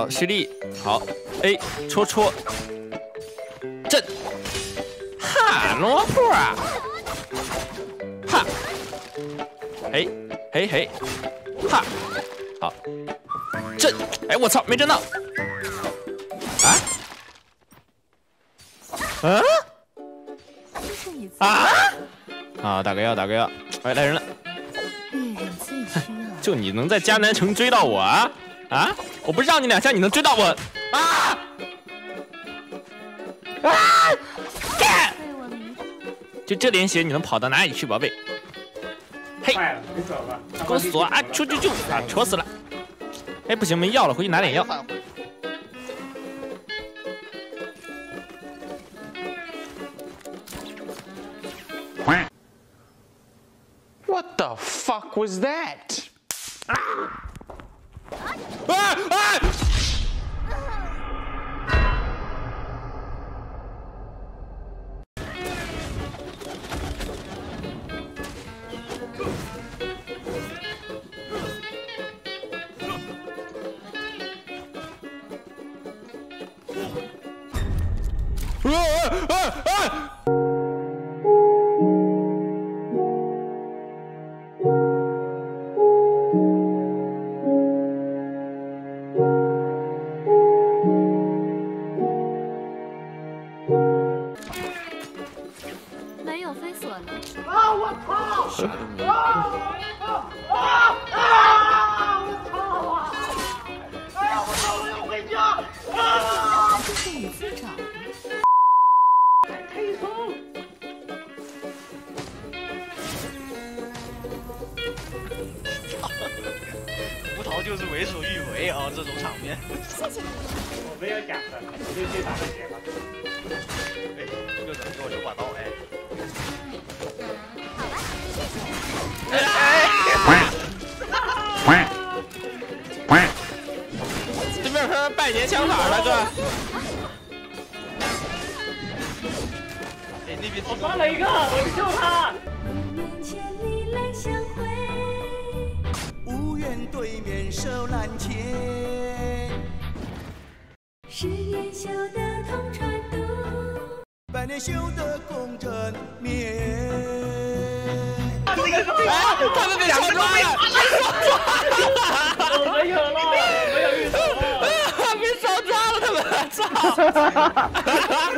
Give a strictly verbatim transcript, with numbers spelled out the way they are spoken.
好，蓄力，好 ，A 戳戳，震，哈，罗破啊，哈，嘿，嘿嘿，哈，好，震，哎，我操，没震到，啊，啊，啊，啊，打个药，打个药，哎，来人了，就你能在迦南城追到我啊？啊！我不让你两下，你能追到我？啊！啊！干！就这点血，你能跑到哪里去，宝贝？嘿，给我锁啊！出去就啊！戳死了！哎，不行，没药了，回去拿点药。 What the fuck was that? 啊！啊啊！啊啊啊！ 没有飞索呢。 啊！我操！啊啊啊！我操啊！哎呀，我操！我要回家！啊！ 这是你自找的。 黑松。 胡桃就是为所欲为啊！这种场面。 谢谢你。 我没有假的，你就去打个血吧。 哎，六哥给我留把刀，哎。 这边有拜年枪法了，哥。 哎，那边我抓了一个，我去救他。 无缘对面手难牵， 十年修得同船渡， 百年修得共枕眠。 这个是最哎，他们被烧抓了， 我没有了，没有遇到了， 被烧抓了，他们，操！